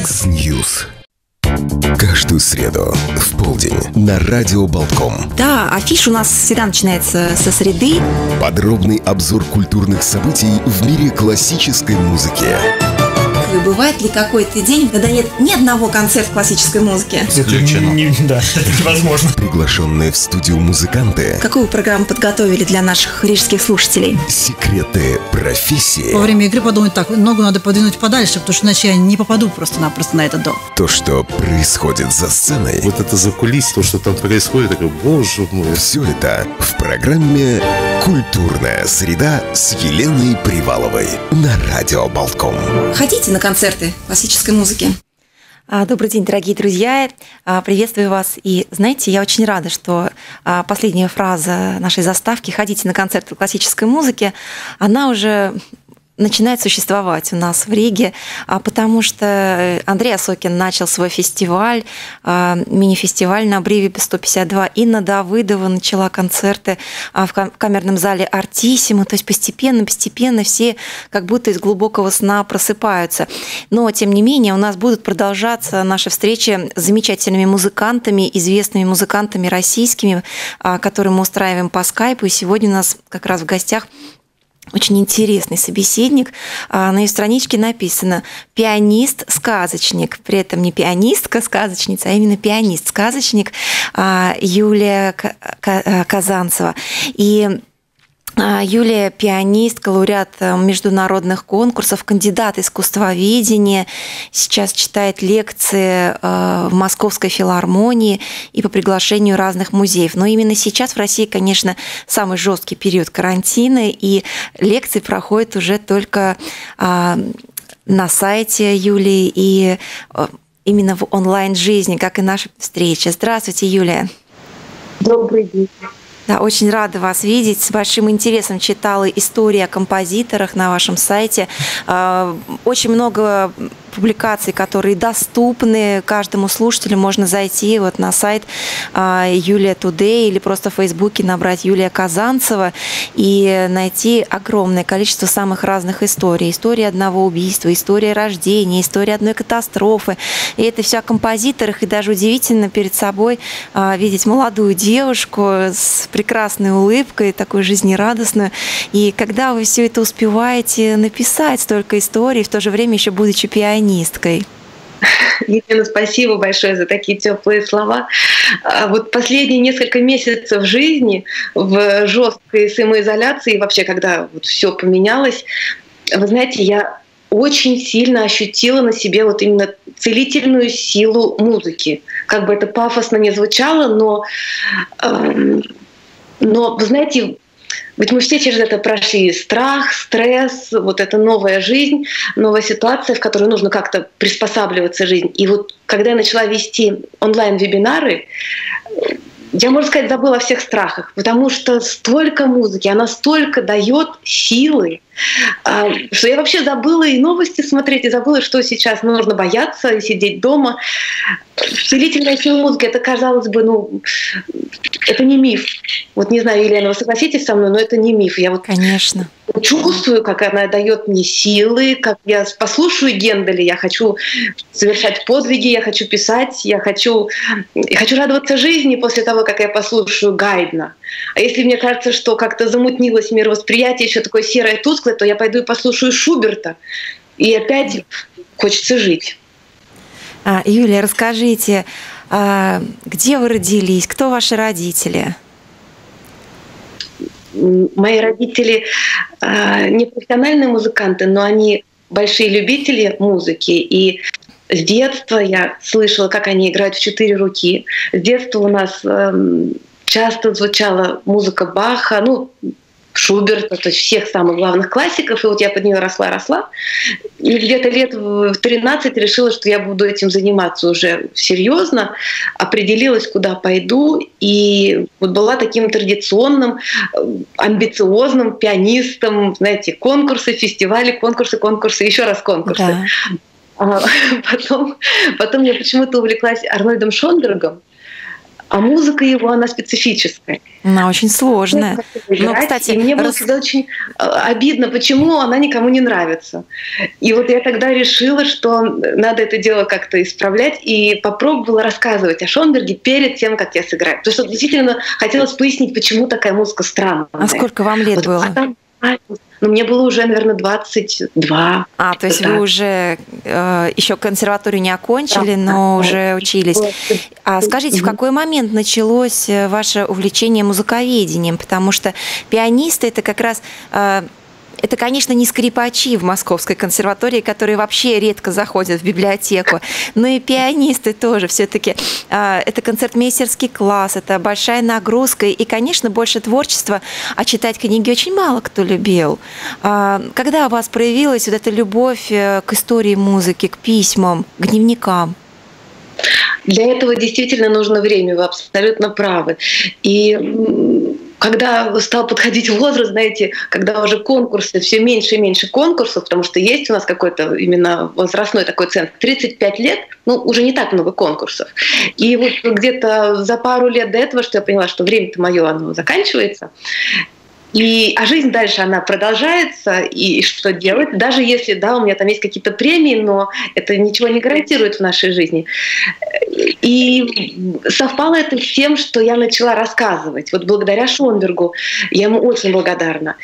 X-News. Каждую среду в полдень на радио Болтком. Да, афиш у нас всегда начинается со среды. Подробный обзор культурных событий в мире классической музыки. Бывает ли какой-то день, когда нет ни одного концерта классической музыки? Исключено. Да, это невозможно. Приглашенные в студию музыканты. Какую программу подготовили для наших рижских слушателей? Секреты профессии. Во время игры подумать так, ногу надо подвинуть подальше, потому что иначе я не попаду просто-напросто на этот дом. То, что происходит за сценой. Вот это закулисье, то, что там происходит, такой, боже мой. Все это в программе «Культурная среда» с Еленой Приваловой на радио Болтком. Ходите на концерты классической музыки? Добрый день, дорогие друзья. Приветствую вас. И знаете, я очень рада, что последняя фраза нашей заставки «Ходите на концерты классической музыки», она уже начинает существовать у нас в Риге, потому что Андрей Осокин начал свой фестиваль, мини-фестиваль на Бриве 152, Инна Давыдова начала концерты в камерном зале Артиссимо, то есть постепенно все как будто из глубокого сна просыпаются. Но, тем не менее, у нас будут продолжаться наши встречи с замечательными музыкантами, известными музыкантами российскими, которые мы устраиваем по скайпу, и сегодня у нас как раз в гостях очень интересный собеседник. На ее страничке написано «Пианист-сказочник». При этом не пианистка-сказочница, а именно пианист-сказочник Юлия Казанцева. И Юлия – пианистка, лауреат международных конкурсов, кандидат искусствоведения, сейчас читает лекции в Московской филармонии и по приглашению разных музеев. Но именно сейчас в России, конечно, самый жесткий период карантина, и лекции проходят уже только на сайте Юлии и именно в онлайн-жизни, как и наша встреча. Здравствуйте, Юлия. Добрый день. Да, очень рада вас видеть. С большим интересом читала истории о композиторах на вашем сайте. Очень много публикаций, которые доступны каждому слушателю. Можно зайти вот на сайт Юлия Today или просто в Фейсбуке набрать Юлия Казанцева и найти огромное количество самых разных историй. История одного убийства, история рождения, история одной катастрофы. И это все о композиторах. И даже удивительно перед собой видеть молодую девушку с прекрасной улыбкой, такой жизнерадостную. И когда вы все это успеваете написать, столько историй, в то же время еще будучи пианисткой. Елена, спасибо большое за такие теплые слова. Вот последние несколько месяцев жизни в жесткой самоизоляции, вообще, когда вот все поменялось, вы знаете, я очень сильно ощутила на себе вот именно целительную силу музыки. Как бы это пафосно не звучало, но вы знаете, ведь мы все через это прошли: страх, стресс, вот эта новая жизнь, новая ситуация, в которой нужно как-то приспосабливаться жизнь. И вот когда я начала вести онлайн-вебинары, я, можно сказать, забыла о всех страхах, потому что столько музыки, она столько дает силы, что я вообще забыла и новости смотреть, и забыла, что сейчас нужно бояться и сидеть дома. Целительная сила музыки — это, казалось бы, это не миф. Вот не знаю, Елена, вы согласитесь со мной, но это не миф. Я вот Конечно. Чувствую, как она дает мне силы, как я послушаю Генделя, я хочу совершать подвиги, я хочу писать, я хочу радоваться жизни после того, как я послушаю Гайдна. А если мне кажется, что как-то замутнилось мировосприятие, еще такое серое, тусклое, то я пойду и послушаю Шуберта, и опять хочется жить. Юлия, расскажите, где вы родились, кто ваши родители? Мои родители не профессиональные музыканты, но они большие любители музыки. И с детства я слышала, как они играют в 4 руки. С детства у нас часто звучала музыка Баха, Шуберта, то есть всех самых главных классиков. И вот я под нее росла. И где-то лет в 13 решила, что я буду этим заниматься уже серьезно. Определилась, куда пойду. И вот была таким традиционным, амбициозным пианистом. Знаете, конкурсы, фестивали, конкурсы, еще раз конкурсы. Да. Потом я почему-то увлеклась Арнольдом Шонбергом. А музыка его, она специфическая. Она очень сложная. Но, кстати, и мне было всегда очень обидно, почему она никому не нравится. И вот я тогда решила, что надо это дело как-то исправлять, и попробовала рассказывать о Шонберге перед тем, как я сыграю. Потому что действительно хотелось пояснить, почему такая музыка странная. А сколько вам лет было? Ну, мне было уже, наверное, 22. То есть вы уже еще консерваторию не окончили, но уже учились. А скажите, в какой момент началось ваше увлечение музыковедением? Потому что пианисты – это как раз… Это, конечно, не скрипачи в Московской консерватории, которые вообще редко заходят в библиотеку, но и пианисты тоже. Все-таки это концертмейстерский класс, это большая нагрузка и, конечно, больше творчества, а читать книги очень мало кто любил. Когда у вас проявилась вот эта любовь к истории музыки, к письмам, к дневникам? Для этого действительно нужно время, вы абсолютно правы. И когда стал подходить возраст, знаете, когда уже конкурсы, все меньше и меньше конкурсов, потому что есть у нас какой-то именно возрастной такой ценз, 35 лет, ну, уже не так много конкурсов. И вот где-то за пару лет до этого, что я поняла, что время-то мое, оно заканчивается, а жизнь дальше, она продолжается, и что делать? Даже если, да, у меня там есть какие-то премии, но это ничего не гарантирует в нашей жизни. И совпало это с тем, что я начала рассказывать. Вот благодаря Шонбергу, я ему очень благодарна.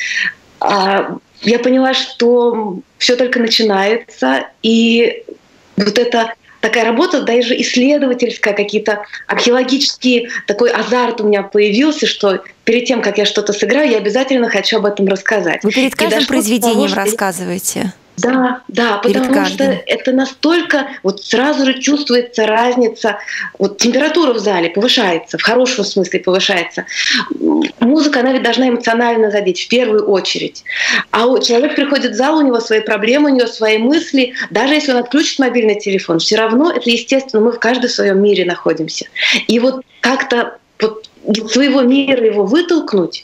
Я поняла, что все только начинается, и вот это такая работа, даже исследовательская, какие-то археологические, такой азарт у меня появился, что перед тем, как я что-то сыграю, я обязательно хочу об этом рассказать. Вы перед каждым произведением рассказываете? Да, потому что это настолько, вот сразу же чувствуется разница, вот температура в зале повышается, в хорошем смысле повышается. Музыка, она ведь должна эмоционально задеть в первую очередь. А человек приходит в зал, у него свои проблемы, у него свои мысли, даже если он отключит мобильный телефон, все равно это естественно, мы в каждом своем мире находимся. И вот как-то вот из своего мира его вытолкнуть,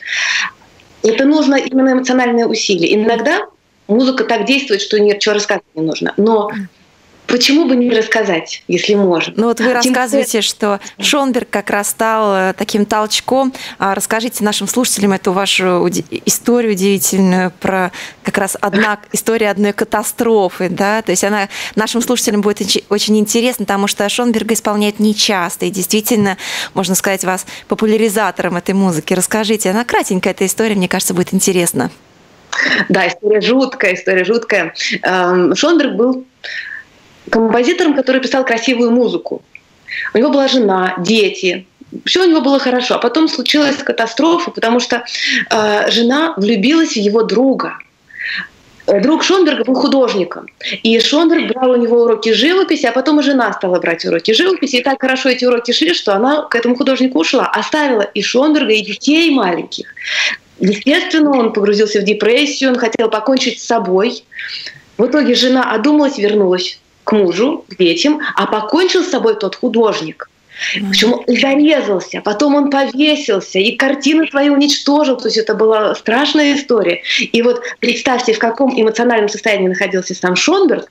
это нужно именно эмоциональное усилие. Иногда музыка так действует, что ничего рассказывать не нужно. Но почему бы не рассказать, если можно? Ну вот вы рассказываете, что Шонберг как раз стал таким толчком. Расскажите нашим слушателям эту вашу историю удивительную про как раз история одной катастрофы. Да? То есть она нашим слушателям будет очень интересна, потому что Шонберга исполняет нечасто. И действительно, можно сказать, вас популяризатором этой музыки. Расскажите, она кратенькая, эта история, мне кажется, будет интересна. Да, история жуткая. Шонберг был композитором, который писал красивую музыку. У него была жена, дети. Все у него было хорошо. А потом случилась катастрофа, потому что жена влюбилась в его друга. Друг Шонберга был художником. И Шонберг брал у него уроки живописи, а потом и жена стала брать уроки живописи. И так хорошо эти уроки шли, что она к этому художнику ушла. Оставила и Шонберга, и детей маленьких. Естественно, он погрузился в депрессию, он хотел покончить с собой. В итоге жена одумалась, вернулась к мужу, к детям, а покончил с собой тот художник. Причем он зарезался, потом он повесился, и картины свои уничтожил. То есть это была страшная история. И вот представьте, в каком эмоциональном состоянии находился сам Шонберг.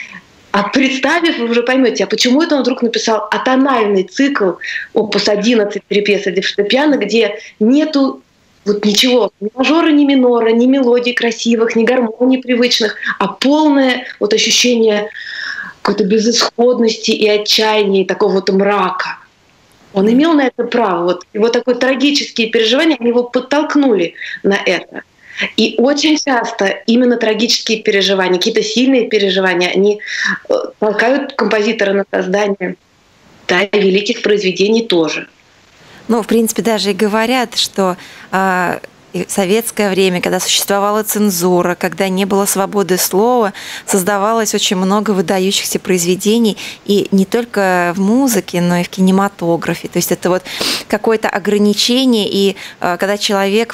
А представив, вы уже поймете, а почему это он вдруг написал атональный цикл опус 11 «Три пьесы для фортепиано», где нету вот ничего, ни мажора, ни минора, ни мелодий красивых, ни гармоний привычных, а полное вот ощущение какой-то безысходности и отчаяния, и такого вот мрака. Он имел на это право. Вот его такие трагические переживания, они его подтолкнули на это. И очень часто именно трагические переживания, какие-то сильные переживания, они толкают композитора на создание, да, и великих произведений тоже. Ну, в принципе, даже и говорят, что в советское время, когда существовала цензура, когда не было свободы слова, создавалось очень много выдающихся произведений, и не только в музыке, но и в кинематографе. То есть это вот какое-то ограничение, и когда человек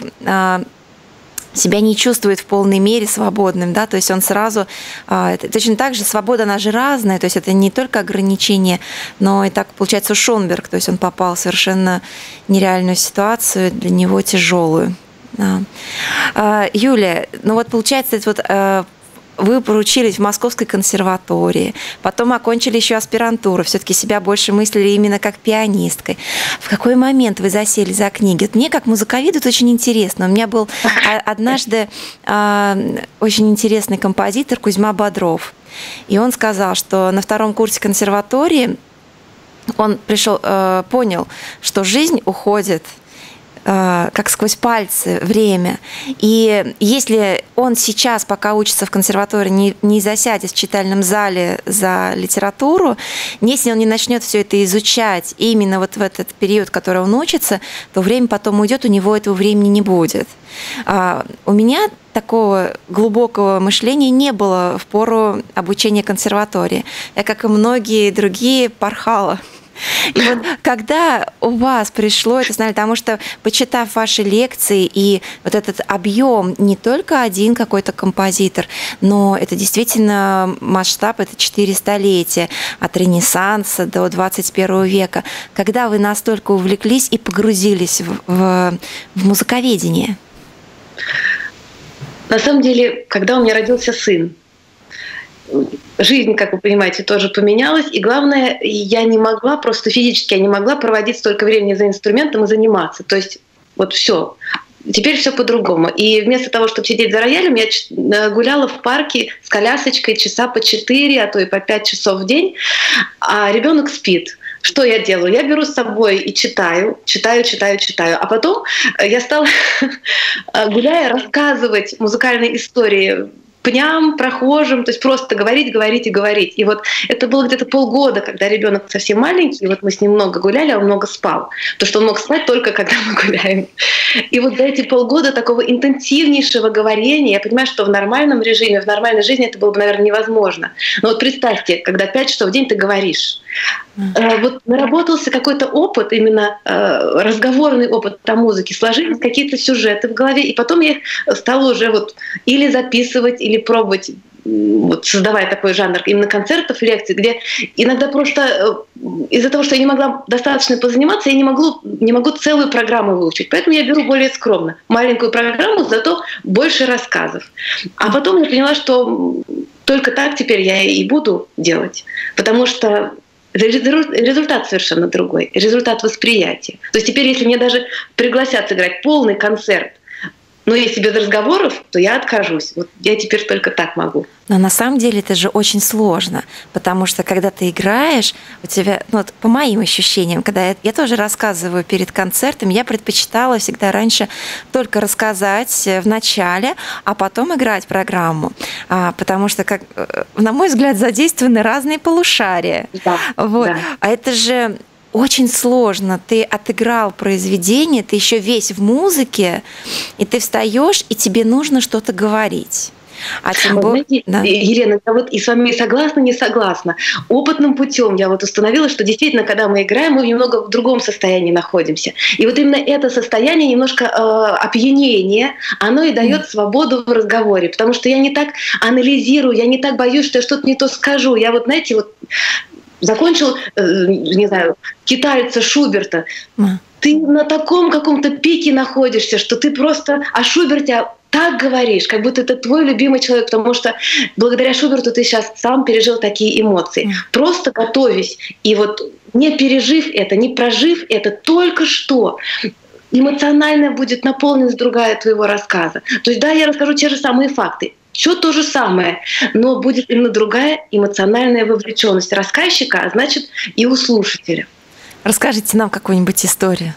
себя не чувствует в полной мере свободным, да, то есть он сразу, точно так же свобода, она же разная, то есть это не только ограничение, но и так получается Шонберг, то есть он попал в совершенно нереальную ситуацию, для него тяжелую. Да. Юлия, ну вот получается, это вот вы проучились в Московской консерватории, потом окончили еще аспирантуру, все-таки себя больше мыслили именно как пианисткой. В какой момент вы засели за книги? Мне как музыковеду это очень интересно. У меня был однажды очень интересный композитор Кузьма Бодров. И он сказал, что на 2-м курсе консерватории он понял, что жизнь уходит как сквозь пальцы время. И если он сейчас, пока учится в консерватории, не засядет в читальном зале за литературу, если он не начнет все это изучать именно вот в этот период, который он учится, то время потом уйдет, у него этого времени не будет. У меня такого глубокого мышления не было в пору обучения консерватории. Я, как и многие другие, порхала. И вот когда у вас пришло это знание, потому что, почитав ваши лекции и вот этот объем, не только один какой-то композитор, но это действительно масштаб, это 4 столетия, от Ренессанса до 21 века. Когда вы настолько увлеклись и погрузились в музыковедение? На самом деле, когда у меня родился сын, жизнь, как вы понимаете, тоже поменялась. И главное, я не могла, просто физически я не могла проводить столько времени за инструментом и заниматься. То есть вот все. Теперь все по-другому. И вместо того, чтобы сидеть за роялем, я гуляла в парке с колясочкой часа по 4, а то и по 5 часов в день, а ребенок спит. Что я делаю? Я беру с собой и читаю. А потом я стала, гуляя, рассказывать музыкальные истории пням, прохожим, то есть просто говорить. И вот это было где-то полгода, когда ребенок совсем маленький, и вот мы с ним много гуляли, а он много спал. Потому что он мог спать только когда мы гуляем. И вот за эти полгода такого интенсивнейшего говорения, я понимаю, что в нормальном режиме, в нормальной жизни это было бы, наверное, невозможно. Но вот представьте, когда 5 часов в день ты говоришь. Вот наработался какой-то опыт, именно разговорный опыт о музыке, сложились какие-то сюжеты в голове, и потом я их стала уже вот или записывать, или пробовать, вот, создавая такой жанр именно концертов, лекций, где иногда просто из-за того, что я не могла достаточно позаниматься, я не могу целую программу выучить. Поэтому я беру более скромно маленькую программу, зато больше рассказов. А потом я поняла, что только так теперь я и буду делать, потому что результат совершенно другой, результат восприятия. То есть теперь, если мне даже пригласят сыграть полный концерт, но если без разговоров, то я откажусь. Вот я теперь только так могу. Но на самом деле это же очень сложно, потому что когда ты играешь, у тебя, ну, вот по моим ощущениям, когда я тоже рассказываю перед концертом, я предпочитала всегда раньше только рассказать в начале, а потом играть программу, потому что, на мой взгляд, задействованы разные полушария. Да, вот. Да. А это же очень сложно. Ты отыграл произведение, ты еще весь в музыке, и ты встаешь, и тебе нужно что-то говорить. А тем более, знаете, да. Елена, я вот и с вами согласна, не согласна. Опытным путем я вот установила, что действительно, когда мы играем, мы немного в другом состоянии находимся. И вот именно это состояние, немножко опьянение, оно и дает свободу в разговоре. Потому что я не так анализирую, я не так боюсь, что я что-то не то скажу. Я вот, знаете, вот закончил, не знаю, китайца Шуберта. Ты на таком каком-то пике находишься, что ты просто о Шуберте так говоришь, как будто это твой любимый человек, потому что благодаря Шуберту ты сейчас сам пережил такие эмоции. Просто готовясь и вот не пережив это, не прожив это, только что эмоционально будет наполненность другая твоего рассказа. То есть да, я расскажу те же самые факты, все то же самое, но будет именно другая эмоциональная вовлеченность рассказчика, а значит и у слушателя. Расскажите нам какую-нибудь историю.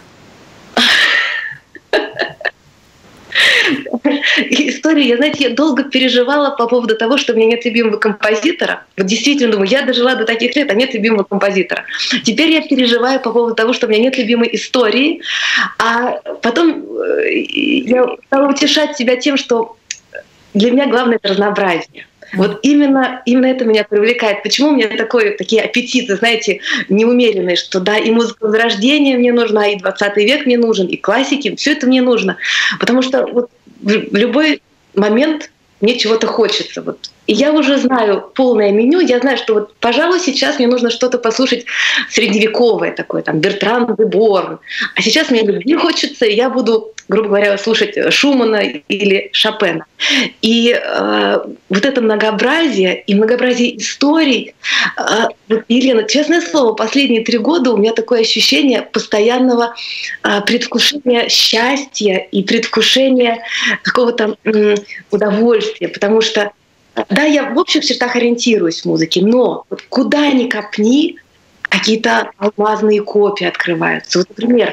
История, я долго переживала по поводу того, что у меня нет любимого композитора. Вот действительно думаю, я дожила до таких лет, а нет любимого композитора. Теперь я переживаю по поводу того, что у меня нет любимой истории, а потом я стала утешать себя тем, что для меня главное — это разнообразие. Вот именно это меня привлекает. Почему у меня такие аппетиты, знаете, неумеренные, что да, и музыка Возрождения мне нужна, и 20 век мне нужен, и классики, все это мне нужно. Потому что вот в любой момент мне чего-то хочется. Вот И я уже знаю полное меню, я знаю, что вот, пожалуй, сейчас мне нужно что-то послушать средневековое такое, там, Бертран де Борн. А сейчас мне любви хочется, и я буду, грубо говоря, слушать Шумана или Шопена. И вот это многообразие и многообразие историй. Вот, Елена, честное слово, последние 3 года у меня такое ощущение постоянного предвкушения счастья и предвкушения какого-то удовольствия, потому что да, я в общих чертах ориентируюсь в музыке, но вот куда ни копни, какие-то алмазные копии открываются. Вот, например,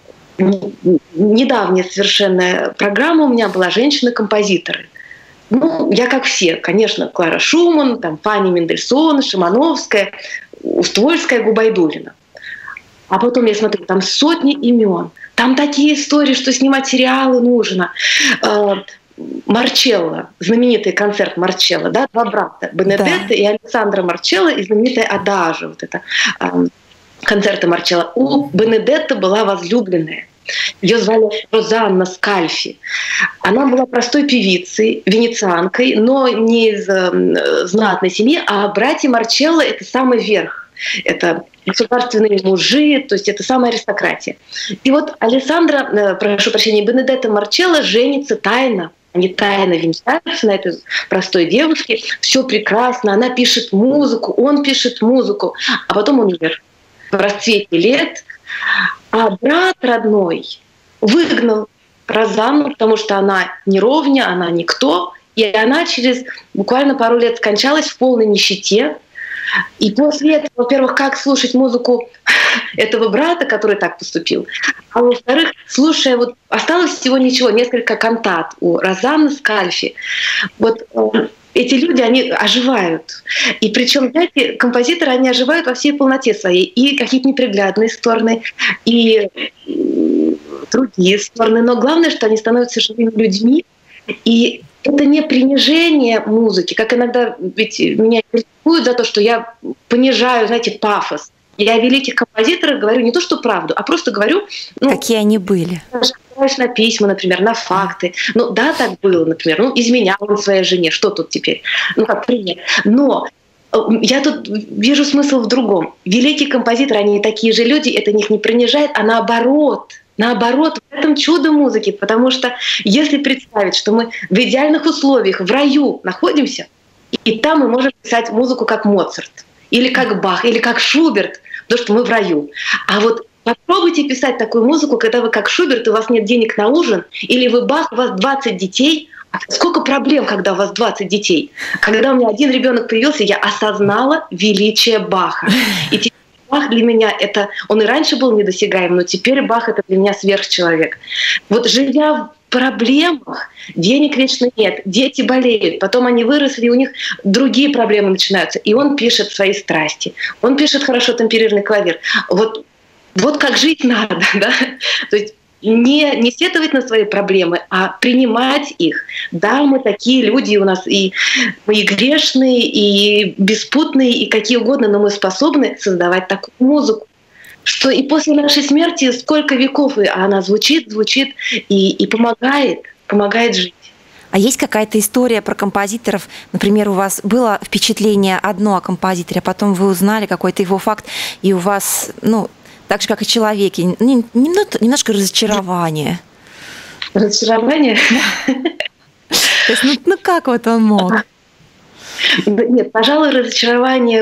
недавняя совершенно программа у меня была «Женщины-композиторы». Ну, я как все, конечно, Клара Шуман, там, Фанни Мендельсон, Шимановская, Уствольская, Губайдулина. А потом я смотрю, там сотни имен, там такие истории, что снимать сериалы нужно. Марчелло, знаменитый концерт Марчелло, да, 2 брата, Бенедетто и Алессандро Марчелло, и знаменитая «Адажо», вот это концерты Марчелло. У Бенедетто была возлюбленная. Ее звали Розанна Скальфи. Она была простой певицей, венецианкой, но не из знатной семьи, а братья Марчелло — это самый верх. Это государственные мужи, то есть это самая аристократия. И вот Алессандро, прошу прощения, Бенедетто Марчелло женится тайно. Они тайно венчаются на этой простой девушке. Все прекрасно, она пишет музыку, он пишет музыку, а потом он умер в расцвете лет. А брат родной выгнал Розанну, потому что она не ровня, она никто. И она через буквально пару лет скончалась в полной нищете. И после этого, во-первых, как слушать музыку этого брата, который так поступил, а во-вторых, слушая, вот осталось всего ничего, несколько кантат у Розанны Скальфи. Вот эти люди, они оживают. И причем, знаете, композиторы, они оживают во всей полноте своей. И какие-то неприглядные стороны, и другие стороны. Но главное, что они становятся живыми людьми. И это не принижение музыки, как иногда ведь меня критикуют за то, что я понижаю, знаете, пафос. Я о великих композиторах говорю не то, что правду, а просто говорю... Ну, какие они были. На письма, например, на факты. Ну да, так было, например. Ну, изменял он своей жене. Что тут теперь? Ну, как пример. Но я тут вижу смысл в другом. Великие композиторы, они такие же люди, это их не принижает, а наоборот. Наоборот, в этом чудо музыки, потому что если представить, что мы в идеальных условиях в раю находимся, и там мы можем писать музыку как Моцарт, или как Бах, или как Шуберт, потому что мы в раю. А вот попробуйте писать такую музыку, когда вы как Шуберт, у вас нет денег на ужин, или вы Бах, у вас 20 детей. Сколько проблем, когда у вас 20 детей? Когда у меня один ребенок появился, я осознала величие Баха. И Бах для меня это... Он и раньше был недосягаем, но теперь Бах — это для меня сверхчеловек. Вот живя в проблемах, денег вечно нет, дети болеют, потом они выросли, и у них другие проблемы начинаются. И он пишет свои страсти. Он пишет хорошо темперированный клавир. Вот как жить надо, да? То есть не сетовать на свои проблемы, а принимать их. Да, мы такие люди, у нас и грешные, и беспутные, и какие угодно, но мы способны создавать такую музыку, что и после нашей смерти сколько веков, и она звучит и помогает жить. А есть какая-то история про композиторов? Например, у вас было впечатление одно о композиторе, а потом вы узнали какой-то его факт, и у вас, так же, как и человеке, немножко разочарование. Разочарование? То есть, как вот он мог? Нет, пожалуй, разочарования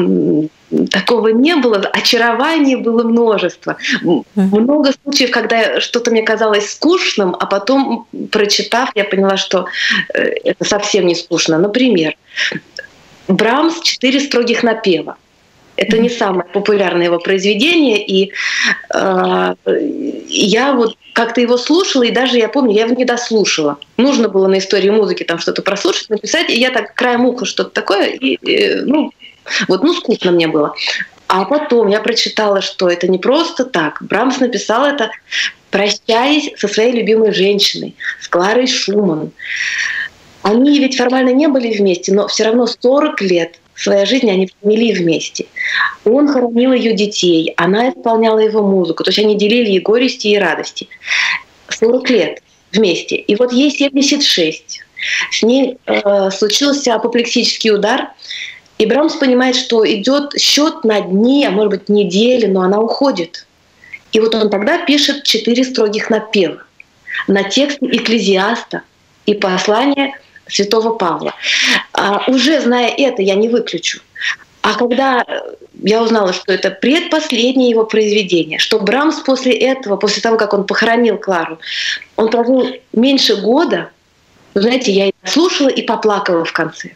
такого не было. Очарований было множество. Много случаев, когда что-то мне казалось скучным, а потом, прочитав, я поняла, что это совсем не скучно. Например, Брамс «4 строгих напева». Это не самое популярное его произведение, и я как-то его слушала, и даже я помню, я его не дослушала. Нужно было на истории музыки там что-то прослушать, написать, и я так краем уха что-то такое, и скучно мне было. А потом я прочитала, что это не просто так. Брамс написал это, прощаясь со своей любимой женщиной, с Кларой Шуман. Они ведь формально не были вместе, но все равно 40 лет своей жизни они провели вместе. Он хоронил ее детей, она исполняла его музыку. То есть они делили и горести, и радости. 40 лет вместе. И вот ей 76. С ней случился апоплексический удар, и Брамс понимает, что идет счет на дни, а может быть недели, но она уходит. И вот он тогда пишет 4 строгих напева на тексты Экклезиаста и послания святого Павла. Уже зная это, я не выключу. А когда я узнала, что это предпоследнее его произведение, что Брамс после этого, после того, как он похоронил Клару, он прожил меньше года, вы знаете, я слушала и поплакала в конце.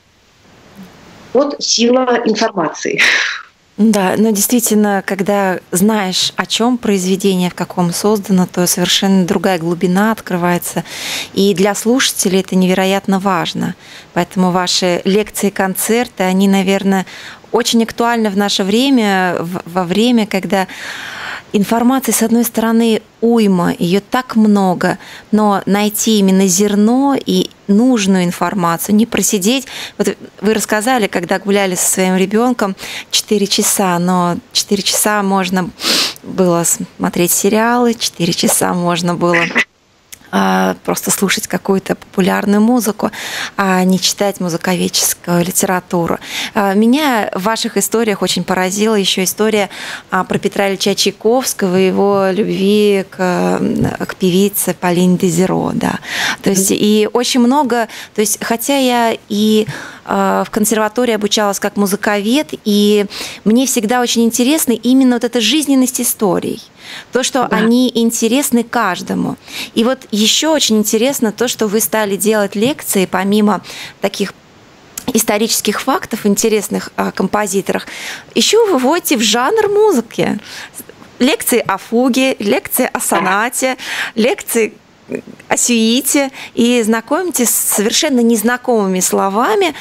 Вот сила информации. Да, но действительно, когда знаешь, о чем произведение, в каком создано, то совершенно другая глубина открывается. И для слушателей это невероятно важно. Поэтому ваши лекции, концерты, они, наверное, очень актуальны в наше время, во время, когда информации, с одной стороны, уйма, ее так много, но найти именно зерно и нужную информацию, не просидеть. Вот вы рассказали, когда гуляли со своим ребенком 4 часа, но 4 часа можно было смотреть сериалы, 4 часа можно было просто слушать какую-то популярную музыку, а не читать музыковедческую литературу. Меня в ваших историях очень поразила еще история про Петра Ильича Чайковского и его любви к певице Полине Дезиро. Да. То есть, и очень много, то есть, хотя я и в консерватории обучалась как музыковед, и мне всегда очень интересна именно вот эта жизненность историй. То, что они интересны каждому. И вот еще очень интересно то, что вы стали делать лекции, помимо таких исторических фактов, интересных о композиторах, еще выводите в жанр музыки. Лекции о фуге, лекции о сонате, лекции о сюите, и знакомитесь с совершенно незнакомыми словами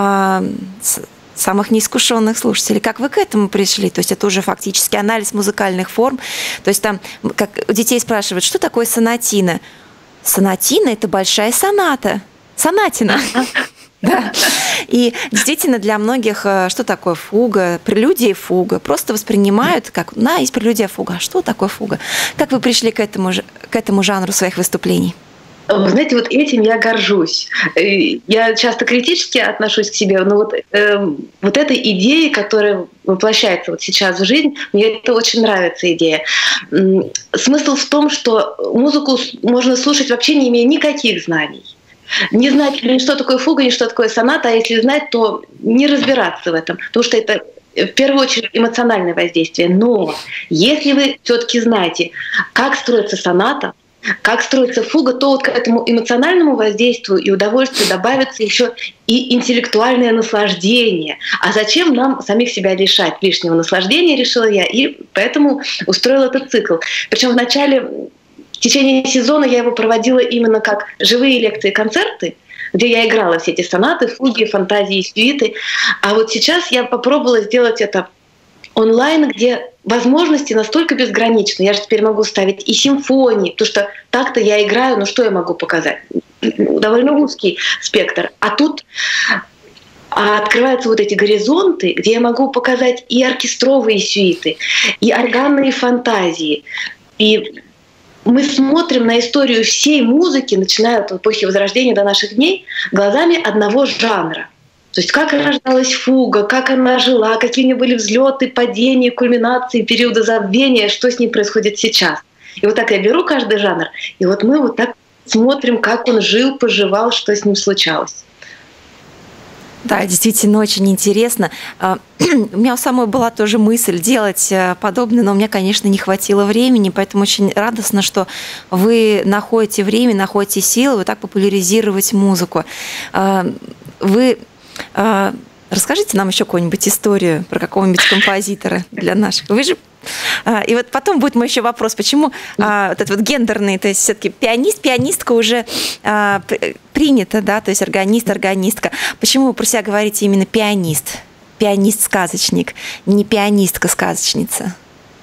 самых неискушенных слушателей. Как вы к этому пришли? То есть это уже фактически анализ музыкальных форм. То есть там, как у детей спрашивают, что такое сонатина? Сонатина – это большая соната. Сонатина. Да. И действительно для многих что такое фуга, прелюдия и фуга просто воспринимают как, есть прелюдия, фуга. А что такое фуга? Как вы пришли к этому жанру своих выступлений? Вы знаете, вот этим я горжусь. Я часто критически отношусь к себе, но вот эта идея, которая воплощается вот сейчас в жизнь, мне это очень нравится идея. Смысл в том, что музыку можно слушать вообще не имея никаких знаний. Не знать ни что такое фуга, ни что такое соната, а если знать, то не разбираться в этом, потому что это в первую очередь эмоциональное воздействие. Но если вы все-таки знаете, как строится соната, как строится фуга, то вот к этому эмоциональному воздействию и удовольствию добавится еще и интеллектуальное наслаждение. А зачем нам самих себя лишать лишнего наслаждения, решила я, и поэтому устроила этот цикл. Причем в течение сезона я его проводила именно как живые лекции, концерты, где я играла все эти сонаты, фуги, фантазии, сюиты. А вот сейчас я попробовала сделать это онлайн, где возможности настолько безграничны. Я же теперь могу ставить и симфонии, потому что так-то я играю, но что я могу показать? Довольно узкий спектр. А тут открываются вот эти горизонты, где я могу показать и оркестровые сюиты, и органные фантазии. И мы смотрим на историю всей музыки, начиная от эпохи Возрождения до наших дней, глазами одного жанра. То есть как рождалась фуга, как она жила, какие у нее были взлеты, падения, кульминации, периоды забвения, что с ней происходит сейчас. И вот так я беру каждый жанр, и вот мы вот так смотрим, как он жил, поживал, что с ним случалось. Да, действительно очень интересно. У меня у самой была тоже мысль делать подобное, но у меня, конечно, не хватило времени, поэтому очень радостно, что вы находите время, находите силы вот так популяризировать музыку. Вы расскажите нам еще какую-нибудь историю про какого-нибудь композитора для наших. Вы же и вот потом будет мой еще вопрос, почему вот этот вот гендерный, то есть все-таки пианист, пианистка уже принято, да, то есть органист, органистка. Почему вы про себя говорите именно пианист, пианист-сказочник, не пианистка-сказочница?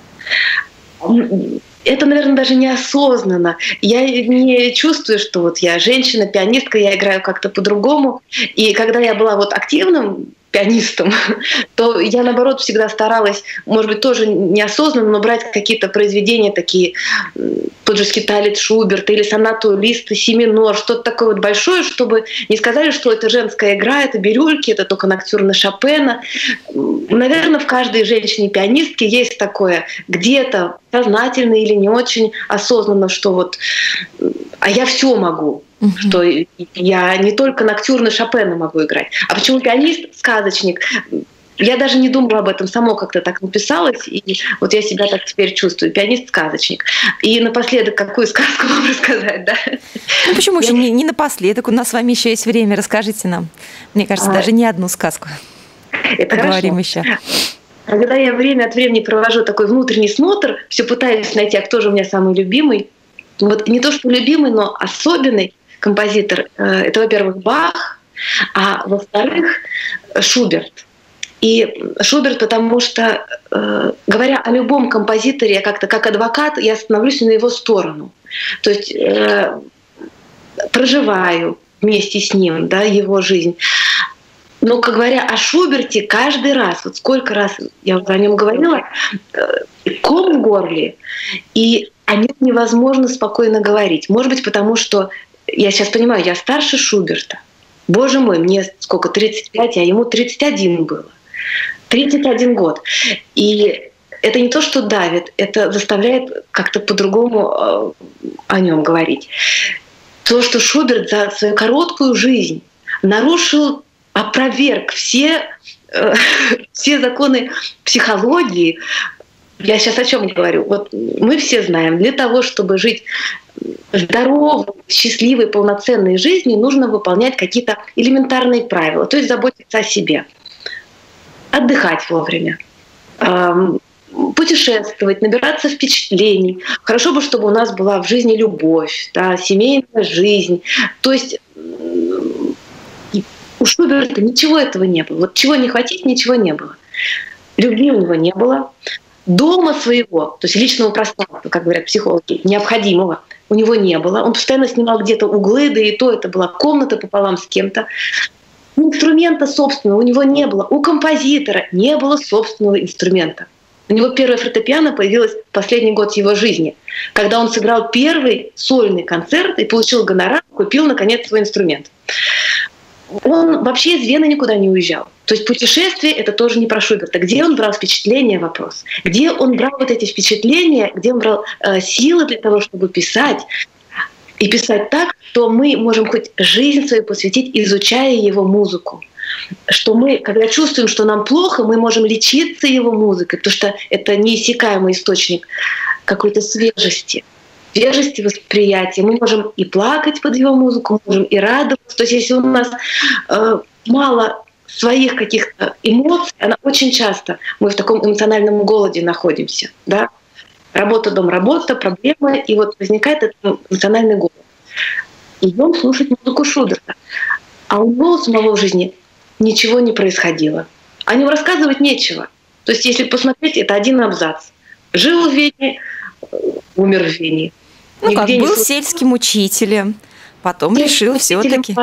Это, наверное, даже неосознанно. Я не чувствую, что вот я женщина, пианистка, я играю как-то по-другому. И когда я была вот активным пианистом, то я, наоборот, всегда старалась, может быть, тоже неосознанно, но брать какие-то произведения такие, тот же скиталец Шуберта или сонату Листа си минор, что-то такое вот большое, чтобы не сказали, что это женская игра, это бирюльки, это только ноктюрны Шопена. Наверное, в каждой женщине-пианистке есть такое, где-то сознательно или не очень осознанно, что вот «а я все могу». Что я не только ноктюрны Шопена могу играть. А почему пианист, сказочник? Я даже не думала об этом, само как-то так написалось, и вот я себя так теперь чувствую. Пианист-сказочник. И напоследок, какую сказку вам рассказать, да? Ну почему еще не напоследок? У нас с вами еще есть время, расскажите нам. Мне кажется, даже не одну сказку. Это поговорим еще. Когда я время от времени провожу такой внутренний смотр, все пытаюсь найти, а кто же у меня самый любимый. Вот не то, что любимый, но особенный композитор — это, во-первых, Бах, а во-вторых, Шуберт. И Шуберт, потому что, говоря о любом композиторе, я как-то как адвокат, я становлюсь на его сторону. То есть проживаю вместе с ним, да, его жизнь. Но, говоря о Шуберте, каждый раз, вот сколько раз я уже о нем говорила, ком в горле, и о нем невозможно спокойно говорить. Может быть, потому что я сейчас понимаю, я старше Шуберта. Боже мой, мне сколько, 35, а ему 31 было. 31 год. И это не то, что давит, это заставляет как-то по-другому о нем говорить. То, что Шуберт за свою короткую жизнь нарушил, опроверг все законы психологии. Я сейчас о чем говорю? Вот мы все знаем, для того, чтобы жить здоровой, счастливой, полноценной жизнью, нужно выполнять какие-то элементарные правила, то есть заботиться о себе, отдыхать вовремя, путешествовать, набираться впечатлений. Хорошо бы, чтобы у нас была в жизни любовь, да, семейная жизнь. То есть у Шуберта ничего этого не было. Вот чего не хватить, ничего не было. Любви у него не было. Дома своего, то есть личного пространства, как говорят психологи, необходимого, у него не было. Он постоянно снимал где-то углы, да и то это была комната пополам с кем-то. Инструмента собственного у него не было. У композитора не было собственного инструмента. У него первое фортепиано появилось в последний год его жизни, когда он сыграл первый сольный концерт и получил гонорар, купил, наконец, свой инструмент. Он вообще из Вены никуда не уезжал. То есть путешествие — это тоже не про Шуберта. Где он брал впечатления — вопрос. Где он брал вот эти впечатления, где он брал силы для того, чтобы писать. И писать так, что мы можем хоть жизнь свою посвятить, изучая его музыку. Что мы, когда чувствуем, что нам плохо, мы можем лечиться его музыкой, потому что это неиссякаемый источник какой-то свежести восприятия. Мы можем и плакать под его музыку, можем и радоваться. То есть если у нас мало своих каких-то эмоций, она очень часто, мы в таком эмоциональном голоде находимся. Да? Работа, дом, работа, проблемы, и вот возникает этот эмоциональный голод. Идем слушать музыку Шуберта. А у него самого в жизни ничего не происходило. О нем рассказывать нечего. То есть если посмотреть, это один абзац. Жил в Вене, умер в Вене. Ну как, был сельским учителем, потом решил все-таки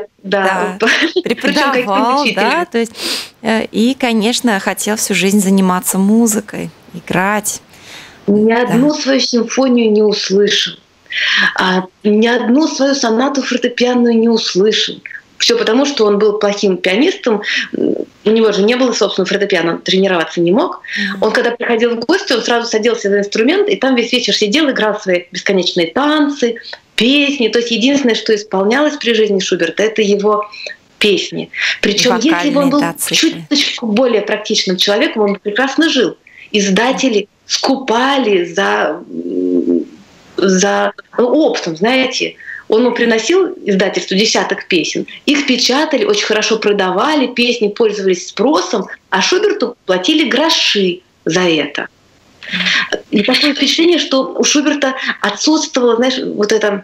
преподавал, да, то есть и, конечно, хотел всю жизнь заниматься музыкой, играть. Ни одну свою симфонию не услышал, ни одну свою сонату фортепианную не услышал. Все потому, что он был плохим пианистом, у него же не было собственного фортепиано, он тренироваться не мог. Он, когда приходил в гости, он сразу садился за инструмент, и там весь вечер сидел, играл свои бесконечные танцы, песни. То есть единственное, что исполнялось при жизни Шуберта, это его песни. Причем, если бы он был чуть-чуть более практичным человеком, он бы прекрасно жил. Издатели скупали за оптом, знаете. Он ему приносил издательству десяток песен, их печатали, очень хорошо продавали, песни пользовались спросом, а Шуберту платили гроши за это. И такое впечатление, что у Шуберта отсутствовала, знаешь, вот это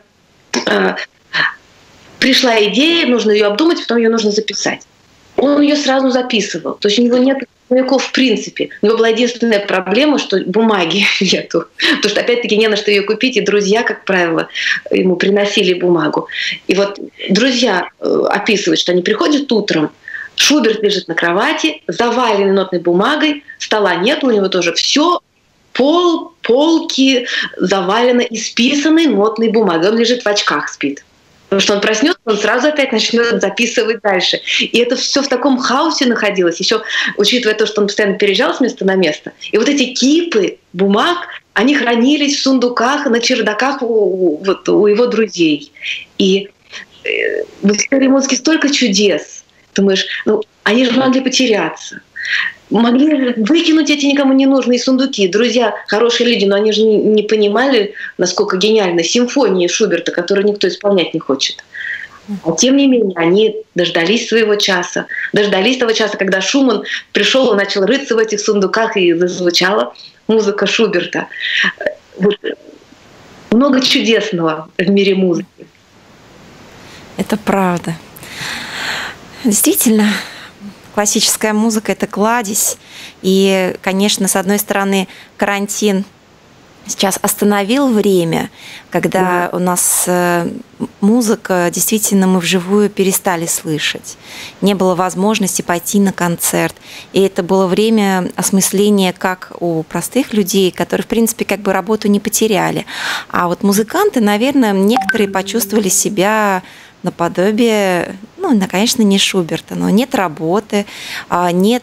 пришла идея, нужно ее обдумать, потом ее нужно записать. Он ее сразу записывал. То есть у него нет дневников в принципе. У него была единственная проблема, что бумаги нету. Потому что, опять-таки, не на что ее купить, и друзья, как правило, ему приносили бумагу. И вот друзья описывают, что они приходят утром, Шуберт лежит на кровати, заваленный нотной бумагой, стола нет, у него тоже все, полки завалены исписанной нотной бумагой. Он лежит в очках, спит. Потому что он проснется, он сразу опять начнет записывать дальше. И это все в таком хаосе находилось, еще учитывая то, что он постоянно переезжал с места на место. И вот эти кипы бумаг, они хранились в сундуках, на чердаках у его друзей. И в истории музыки столько чудес. Думаешь, они же могли потеряться. Могли выкинуть эти никому не нужные сундуки. Друзья, хорошие люди, но они же не понимали, насколько гениальны симфонии Шуберта, которые никто исполнять не хочет. А тем не менее, они дождались своего часа. Дождались того часа, когда Шуман пришел и начал рыться в этих сундуках, и зазвучала музыка Шуберта. Вот. Много чудесного в мире музыки. Это правда. Действительно, классическая музыка — это кладезь. И, конечно, с одной стороны, карантин сейчас остановил время, когда у нас музыка, действительно, мы вживую перестали слышать. Не было возможности пойти на концерт. И это было время осмысления как у простых людей, которые, в принципе, как бы работу не потеряли. А вот музыканты, наверное, некоторые почувствовали себя наподобие, конечно, не Шуберта, но нет работы, нет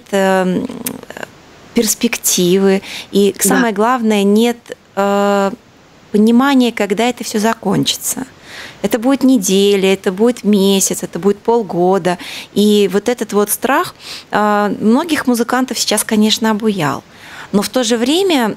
перспективы, и самое главное, нет понимания, когда это все закончится. Это будет неделя, это будет месяц, это будет полгода. И вот этот вот страх многих музыкантов сейчас, конечно, обуял. Но в то же время,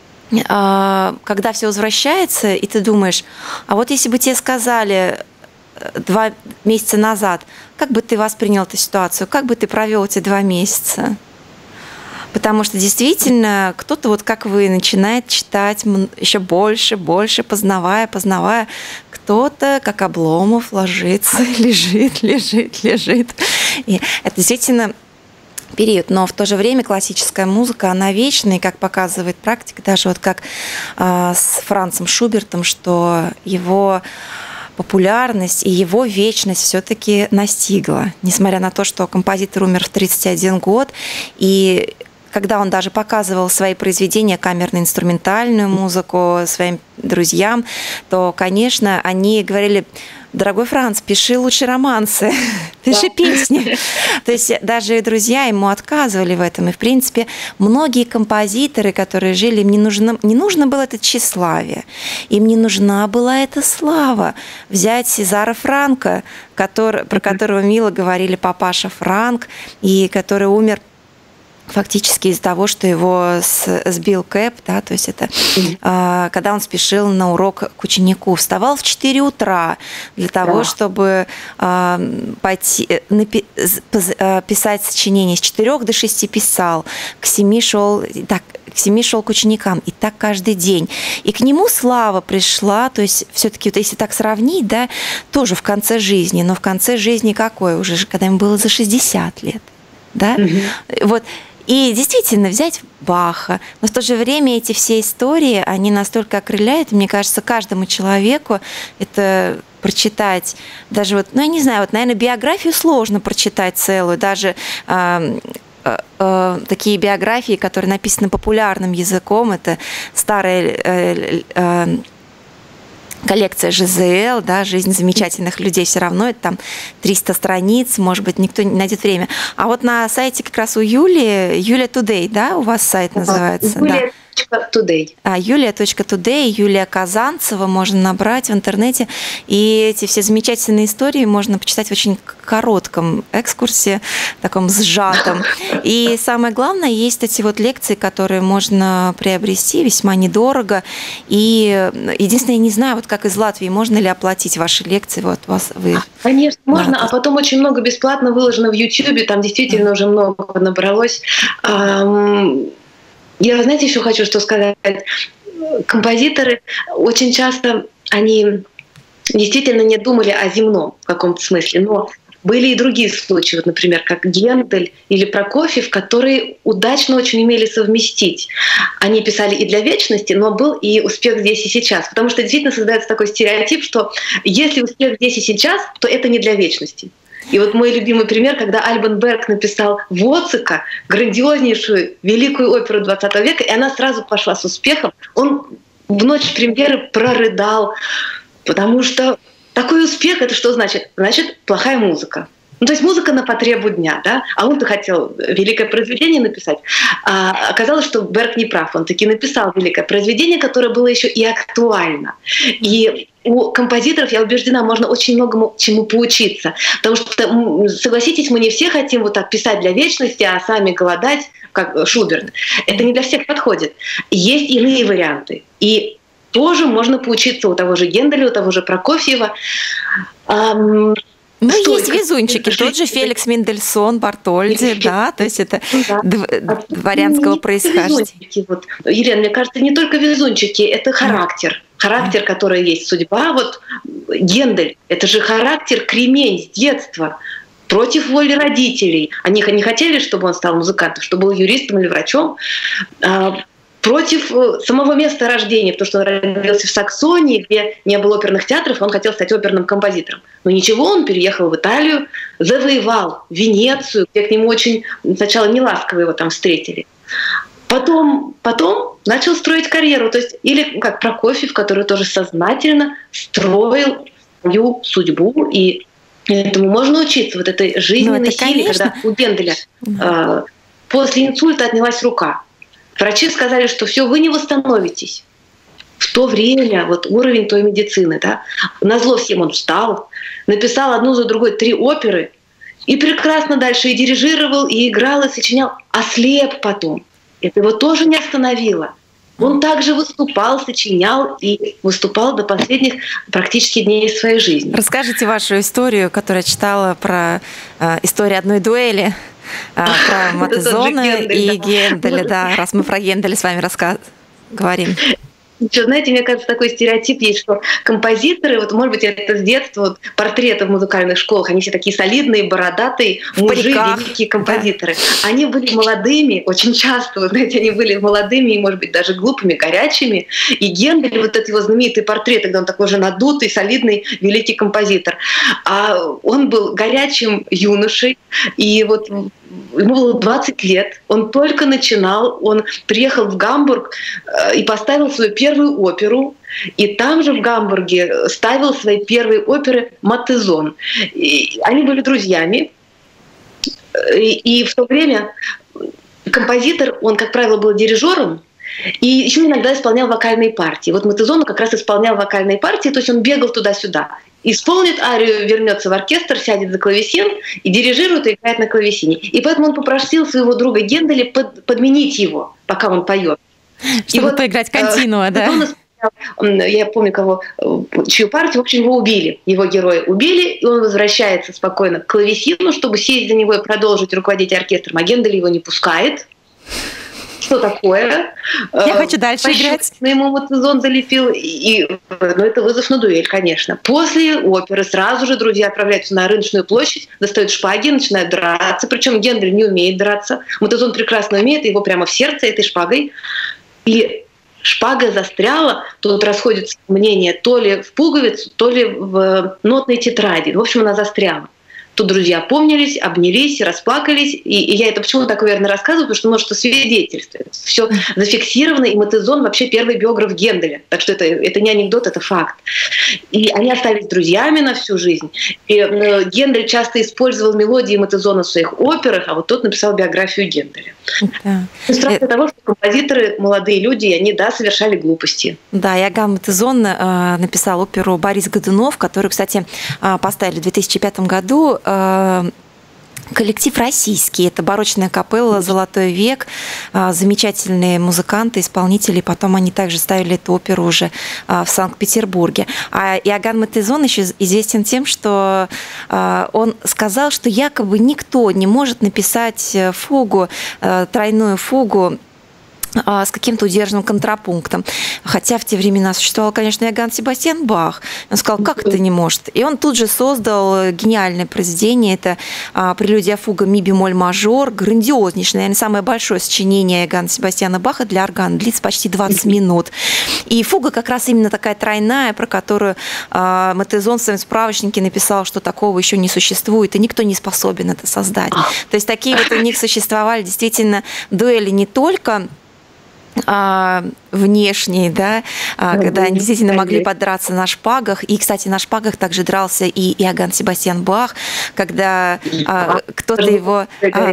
когда все возвращается, и ты думаешь, а вот если бы тебе сказали 2 месяца назад, как бы ты воспринял эту ситуацию, как бы ты провел эти 2 месяца? Потому что действительно кто-то, вот как вы, начинает читать еще больше, познавая. Кто-то, как Обломов, ложится, лежит. И это действительно период. Но в то же время классическая музыка, она вечная, и как показывает практика, даже вот как с Францем Шубертом, что его популярность и его вечность все-таки настигла. Несмотря на то, что композитор умер в 31 год, и когда он даже показывал свои произведения, камерно-инструментальную музыку своим друзьям, то, конечно, они говорили: дорогой Франц, пиши лучше романсы, пиши песни. То есть даже друзья ему отказывали в этом. И, в принципе, многие композиторы, которые жили, им не нужно было это тщеславие, им не нужна была эта слава. Взять Сезара Франка, про которого мило говорили папаша Франк, и который умер фактически из-за того, что его сбил кэп, да, то есть это когда он спешил на урок к ученику, вставал в 4 утра для того, чтобы пойти писать сочинение, с 4 до 6 писал, к 7 шел к ученикам, и так каждый день. И к нему слава пришла, то есть все-таки, вот если так сравнить, да, тоже в конце жизни, но в конце жизни какой? Уже когда ему было за 60 лет, да? Вот. И действительно взять Баха, но в то же время эти все истории, они настолько окрыляют, мне кажется, каждому человеку это прочитать, даже вот, я не знаю, вот, наверное, биографию сложно прочитать целую, даже такие биографии, которые написаны популярным языком, это старая коллекция ЖЗЛ, да, «Жизнь замечательных людей», все равно это там 300 страниц, может быть, никто не найдет время. А вот на сайте как раз у Юлии, Юлия Today, да, у вас сайт называется? Юлия.Today. Юлия.Today, Юлия Казанцева можно набрать в интернете. И эти все замечательные истории можно почитать в очень коротком экскурсе, таком сжатом. И самое главное, есть эти вот лекции, которые можно приобрести весьма недорого. И единственное, я не знаю, вот как из Латвии, можно ли оплатить ваши лекции? Вот вы... Конечно, можно. А потом очень много бесплатно выложено в YouTube, там действительно уже много набралось. Я, знаете, еще хочу что сказать. Композиторы очень часто, они действительно не думали о земном в каком-то смысле, но были и другие случаи, вот, например, как Гендель или Прокофьев, которые удачно очень умели совместить. Они писали и для вечности, но был и успех здесь и сейчас. Потому что действительно создается такой стереотип, что если успех здесь и сейчас, то это не для вечности. И вот мой любимый пример, когда Альбан Берг написал «Воцика», грандиознейшую великую оперу 20 века, и она сразу пошла с успехом, он в ночь премьеры прорыдал, потому что такой успех — это что значит? Значит, плохая музыка. Ну, то есть музыка на потребу дня, да? А он-то хотел великое произведение написать. А оказалось, что Берг не прав. Он таки написал великое произведение, которое было еще и актуально. И у композиторов, я убеждена, можно очень многому чему поучиться. Потому что, согласитесь, мы не все хотим вот так писать для вечности, а сами голодать, как Шуберт. Это не для всех подходит. Есть иные варианты. И тоже можно поучиться у того же Генделя, у того же Прокофьева. Ну, есть везунчики, тот же Феликс Мендельсон, Бартольди, да, то есть это дворянского происхождения. Вот. Елена, мне кажется, не только везунчики, это характер. Характер, который есть, судьба. Вот Гендель, это же характер, кремень с детства, против воли родителей. Они не хотели, чтобы он стал музыкантом, чтобы был юристом или врачом. Против самого места рождения, потому что он родился в Саксонии, где не было оперных театров, он хотел стать оперным композитором. Но ничего, он переехал в Италию, завоевал Венецию, где к нему очень сначала неласково его там встретили. Потом начал строить карьеру, то есть или как Прокофьев, который тоже сознательно строил свою судьбу, и этому можно учиться, вот этой жизненной силе, когда у Генделя после инсульта отнялась рука. Врачи сказали, что все, вы не восстановитесь. В то время вот уровень той медицины, да, назло всем он встал, написал одну за другой 3 оперы и прекрасно дальше и дирижировал, и играл, и сочинял, ослеп потом. Это его тоже не остановило. Он также выступал, сочинял и выступал до последних практически дней своей жизни. Расскажите вашу историю, которую я читала про историю одной дуэли. Про Матезона и Генделя, да, раз мы про Генделя с вами говорим. Что, знаете, мне кажется, такой стереотип есть, что композиторы, вот, может быть, это с детства, вот, портреты в музыкальных школах, они все такие солидные, бородатые, мужи, великие композиторы. Да. Они были молодыми, очень часто, вы знаете, они были молодыми и, может быть, даже глупыми, горячими. И Гендель, вот этот его знаменитый портрет, когда он такой же надутый, солидный, великий композитор. А он был горячим юношей, и вот ему было 20 лет, он только начинал, он приехал в Гамбург и поставил свою первую оперу, и там же в Гамбурге ставил свои первые оперы Матезон. И они были друзьями, и в то время композитор, он, как правило, был дирижером, и еще иногда исполнял вокальные партии. Вот Матезон как раз исполнял вокальные партии, то есть он бегал туда-сюда. Исполнит арию, вернется в оркестр, сядет за клавесин и дирижирует и играет на клавесине. И поэтому он попросил своего друга Генделя подменить его, пока он поет. Чтобы вот поиграть континуа, да? Я помню, чью партию, в общем, его убили. Его героя убили, и он возвращается спокойно к клавесину, чтобы сесть за него и продолжить руководить оркестром. А Гендель его не пускает. Что такое? Я хочу дальше играть. Ему Матезон залепил, но это вызов на дуэль, конечно. После оперы сразу же друзья отправляются на рыночную площадь, достают шпаги, начинают драться. Причем Гендель не умеет драться. Матезон прекрасно умеет, его прямо в сердце этой шпагой. И шпага застряла, тут расходятся мнения то ли в пуговицу, то ли в нотной тетради. В общем, она застряла. Тут друзья помнились, обнялись, расплакались. И я это почему так уверенно рассказываю, потому что множество свидетельствует. Все зафиксировано, и Матезон вообще первый биограф Генделя. Так что это не анекдот, это факт. И они остались друзьями на всю жизнь. И Гендель часто использовал мелодии Матезона в своих операх, а вот тот написал биографию Генделя. Да. Страшно того, что композиторы, молодые люди, они, да, совершали глупости. Да, Иоганн Матезон написал оперу «Борис Годунов», которую, кстати, поставили в 2005 году. Коллектив российский, это барочная капелла «Золотой век», замечательные музыканты, исполнители, потом они также ставили эту оперу уже в Санкт-Петербурге. А Иоганн Матезон еще известен тем, что он сказал, что якобы никто не может написать фугу, тройную фугу с каким-то удержанным контрапунктом. Хотя в те времена существовал, конечно, Иоганн Себастьян Бах. Он сказал, как это не может? И он тут же создал гениальное произведение. Это прелюдия фуга ми бемоль мажор, грандиознейшее, наверное, самое большое сочинение Иоганна Себастьяна Баха для органа. Длится почти 20 минут. И фуга как раз именно такая тройная, про которую Мотезон в своем справочнике написал, что такого еще не существует, и никто не способен это создать. То есть такие вот у них существовали действительно дуэли не только внешние, да, когда они действительно могли подраться на шпагах. И, кстати, на шпагах также дрался и Иоганн Себастьян Бах, когда кто-то его,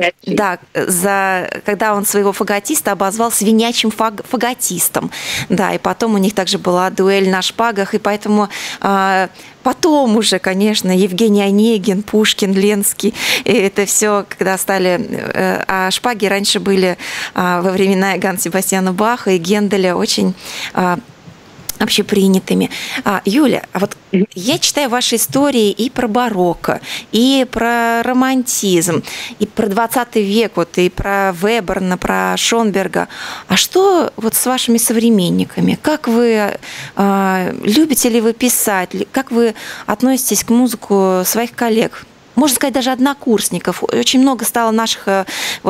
когда он своего фаготиста обозвал свинячим фаготистом. Да, и потом у них также была дуэль на шпагах, и поэтому потом уже, конечно, Евгений Онегин, Пушкин, Ленский, и это все, когда стали... А шпаги раньше были во времена Иоганна Себастьяна Баха и Генделя очень общепринятыми. Юля, а вот я читаю ваши истории и про барокко, и про романтизм, и про 20 век, вот, и про Веберна, про Шонберга. А что вот с вашими современниками? Как вы любите ли вы писать? Как вы относитесь к музыку своих коллег? Можно сказать, даже однокурсников. Очень много стало нашего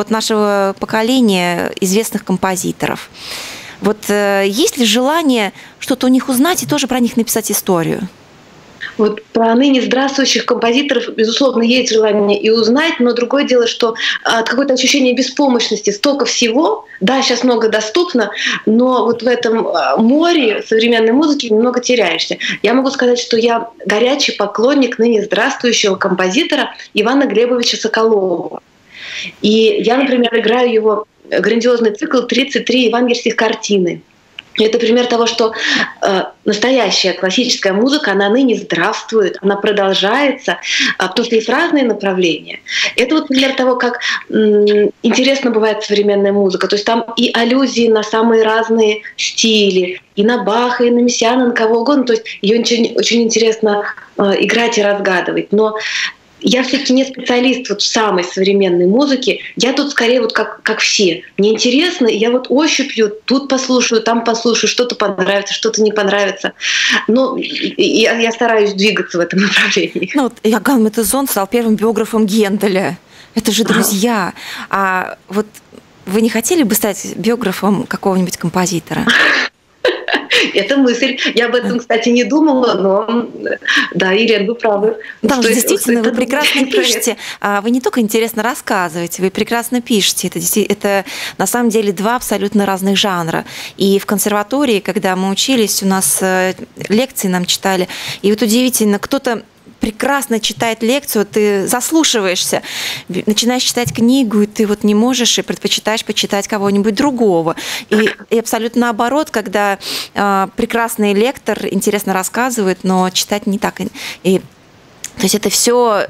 поколения известных композиторов. Вот есть ли желание что-то у них узнать и тоже про них написать историю? Вот про ныне здравствующих композиторов, безусловно, есть желание и узнать, но другое дело, что какое-то ощущение беспомощности, столько всего, да, сейчас много доступно, но вот в этом море современной музыки немного теряешься. Я могу сказать, что я горячий поклонник ныне здравствующего композитора Ивана Глебовича Соколова. И я, например, играю его грандиозный цикл «33 евангельских картины». Это пример того, что настоящая классическая музыка, она ныне здравствует, она продолжается, потому что есть разные направления. Это вот пример того, как интересно бывает современная музыка. То есть там и аллюзии на самые разные стили, и на Баха, и на Мессиана, на кого угодно. То есть ее очень интересно играть и разгадывать. Но я все-таки не специалист вот в самой современной музыке. Я тут скорее вот как все. Мне интересно, я вот ощупью тут послушаю, там послушаю, что-то понравится, что-то не понравится. Но я стараюсь двигаться в этом направлении. Ну, вот Иоганн Мотезон стал первым биографом Генделя. Это же друзья. А вот вы не хотели бы стать биографом какого-нибудь композитора? Это мысль. Я об этом, кстати, не думала, но да, Ирина, вы правы. Да, действительно, вы прекрасно пишете. Вы не только интересно рассказываете, вы прекрасно пишете. Это на самом деле два абсолютно разных жанра. И в консерватории, когда мы учились, у нас лекции нам читали, и вот удивительно, кто-то прекрасно читает лекцию, ты заслушиваешься, начинаешь читать книгу, и ты вот не можешь и предпочитаешь почитать кого-нибудь другого. И абсолютно наоборот, когда прекрасный лектор интересно рассказывает, но читать не так. То есть это все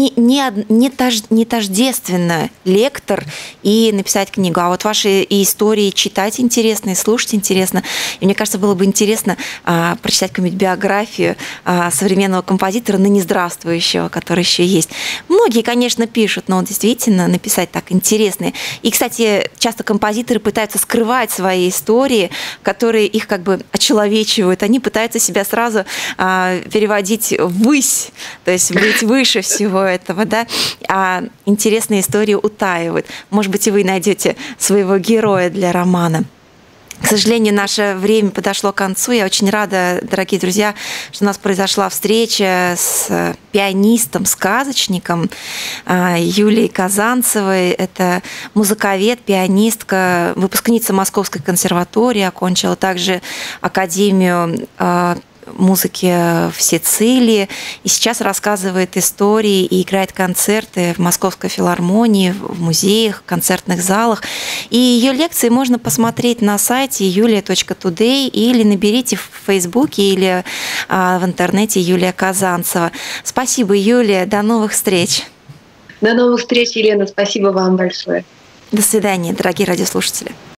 не тождественно лектор и написать книгу. А вот ваши истории читать интересно, и слушать интересно. И мне кажется, было бы интересно прочитать какую-нибудь биографию современного композитора, ныне здравствующего, который еще есть. Многие, конечно, пишут, но действительно написать так интересно. И, кстати, часто композиторы пытаются скрывать свои истории, которые их как бы очеловечивают. Они пытаются себя сразу переводить ввысь, то есть быть выше всего этого, да, а интересные истории утаивают. Может быть, и вы найдете своего героя для романа. К сожалению, наше время подошло к концу. Я очень рада, дорогие друзья, что у нас произошла встреча с пианистом, сказочником Юлией Казанцевой. Это музыковед, пианистка, выпускница Московской консерватории, окончила также Академию музыки в Сицилии, и сейчас рассказывает истории и играет концерты в Московской филармонии, в музеях, в концертных залах. И ее лекции можно посмотреть на сайте yulia.today или наберите в Фейсбуке или в интернете Юлия Казанцева. Спасибо, Юлия, до новых встреч. До новых встреч, Елена, спасибо вам большое. До свидания, дорогие радиослушатели.